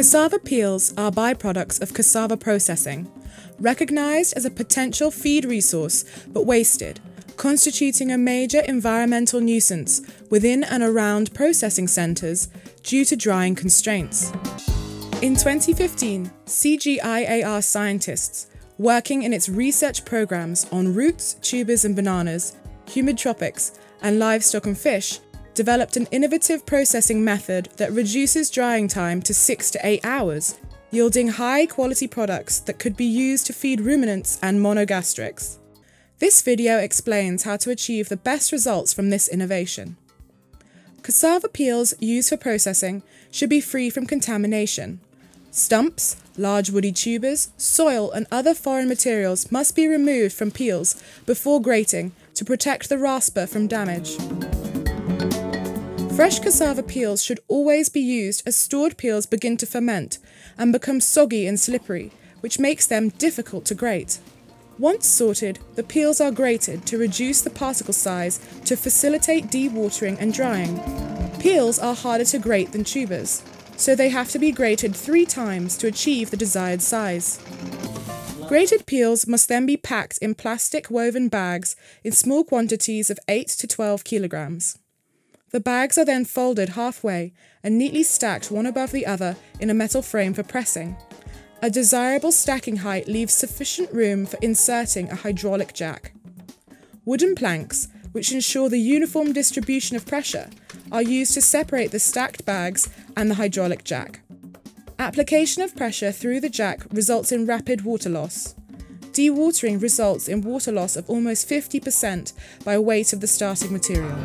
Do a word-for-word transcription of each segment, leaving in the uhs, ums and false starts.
Cassava peels are byproducts of cassava processing, recognized as a potential feed resource but wasted, constituting a major environmental nuisance within and around processing centres due to drying constraints. In twenty fifteen, C G I A R scientists, working in its research programs on roots, tubers and bananas, humid tropics, and livestock and fish, developed an innovative processing method that reduces drying time to six to eight hours, yielding high-quality products that could be used to feed ruminants and monogastrics. This video explains how to achieve the best results from this innovation. Cassava peels used for processing should be free from contamination. Stumps, large woody tubers, soil and other foreign materials must be removed from peels before grating to protect the rasper from damage. Fresh cassava peels should always be used as stored peels begin to ferment and become soggy and slippery, which makes them difficult to grate. Once sorted, the peels are grated to reduce the particle size to facilitate dewatering and drying. Peels are harder to grate than tubers, so they have to be grated three times to achieve the desired size. Grated peels must then be packed in plastic woven bags in small quantities of eight to twelve kilograms. The bags are then folded halfway and neatly stacked one above the other in a metal frame for pressing. A desirable stacking height leaves sufficient room for inserting a hydraulic jack. Wooden planks, which ensure the uniform distribution of pressure, are used to separate the stacked bags and the hydraulic jack. Application of pressure through the jack results in rapid water loss. Dewatering results in water loss of almost fifty percent by weight of the starting material.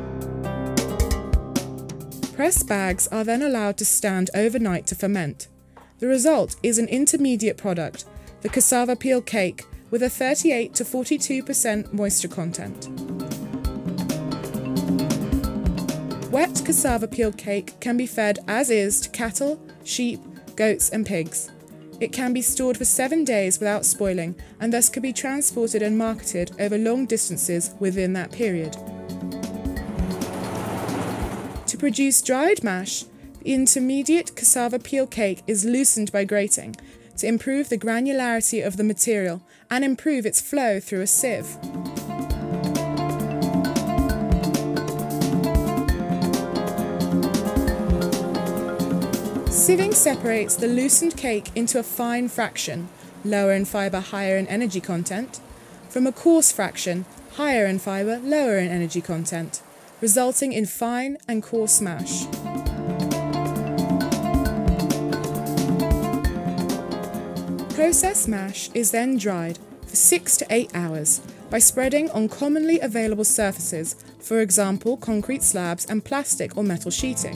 Pressed bags are then allowed to stand overnight to ferment. The result is an intermediate product, the cassava peel cake, with a thirty-eight to forty-two percent moisture content. Wet cassava peel cake can be fed as is to cattle, sheep, goats and pigs. It can be stored for seven days without spoiling and thus can be transported and marketed over long distances within that period. To produce dried mash, the intermediate cassava peel cake is loosened by grating to improve the granularity of the material and improve its flow through a sieve. Sieving separates the loosened cake into a fine fraction, lower in fibre, higher in energy content, from a coarse fraction, higher in fibre, lower in energy content, resulting in fine and coarse mash. Processed mash is then dried for six to eight hours by spreading on commonly available surfaces, for example concrete slabs and plastic or metal sheeting.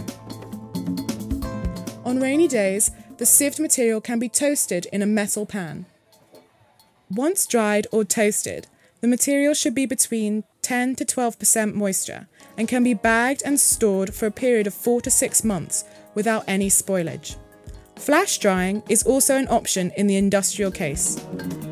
On rainy days, the sieved material can be toasted in a metal pan. Once dried or toasted, the material should be between ten to twelve percent moisture and can be bagged and stored for a period of four to six months without any spoilage. Flash drying is also an option in the industrial case.